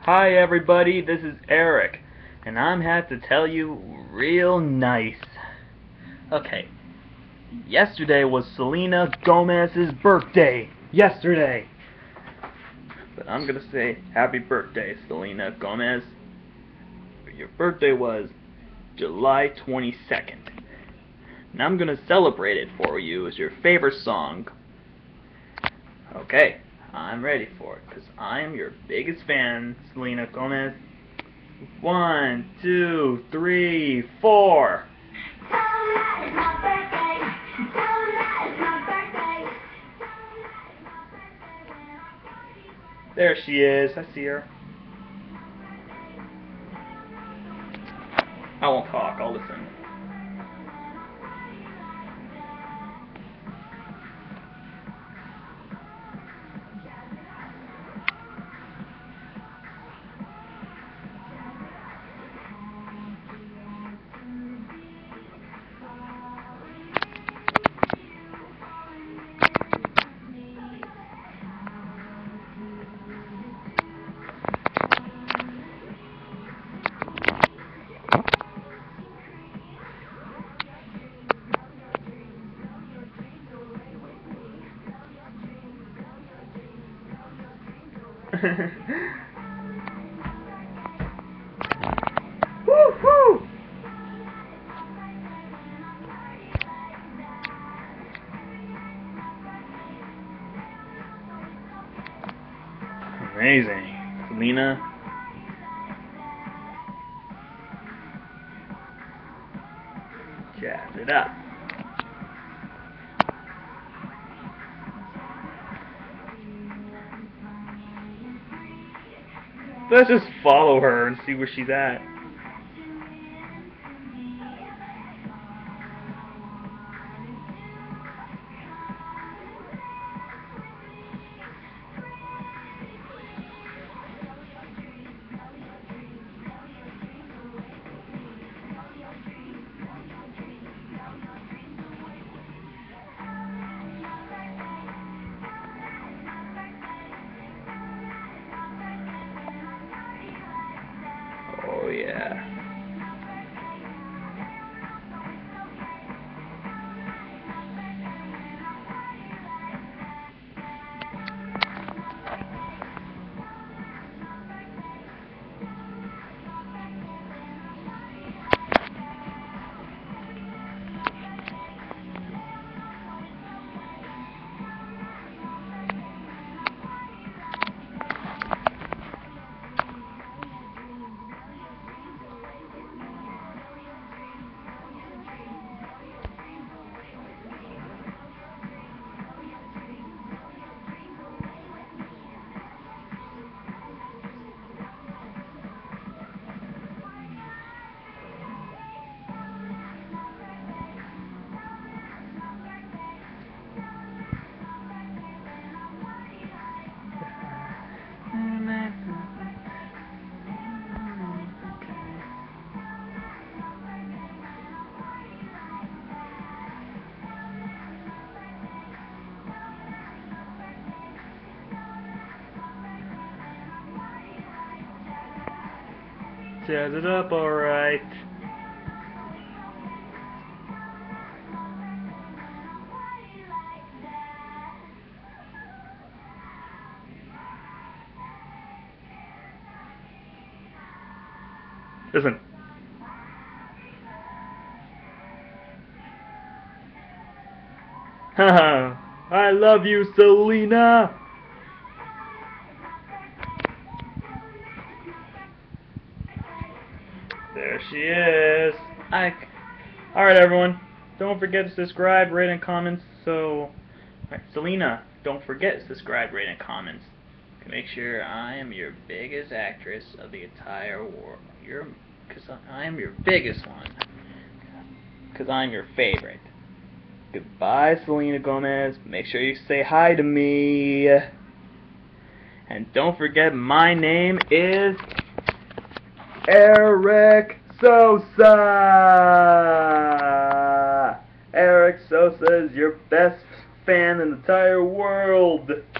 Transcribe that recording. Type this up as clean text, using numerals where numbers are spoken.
Hi everybody, this is Eric, and I'm here to tell you real nice. Okay, yesterday was Selena Gomez's birthday. Yesterday. But I'm gonna say happy birthday, Selena Gomez. Your birthday was July 22nd. And I'm gonna celebrate it for you as your favorite song. Okay, I'm ready for it, because I'm your biggest fan, Selena Gomez. 1, 2, 3, 4. There she is. I see her. I won't talk. I'll listen. Woo-hoo! Amazing. Selena. Jazz it up. Let's just follow her and see where she's at. Oh yeah. Jazz it up, alright. Listen. Haha, I love you, Selena! There she is. Alright everyone, don't forget to subscribe, rate, and comment. Selena, don't forget to subscribe, rate, and comments. Make sure I am your biggest actress of the entire world. Because I am your biggest one. Because I'm your favorite. Goodbye, Selena Gomez. Make sure you say hi to me. And don't forget, my name is Eric Sosa. Eric Sosa is your best fan in the entire world.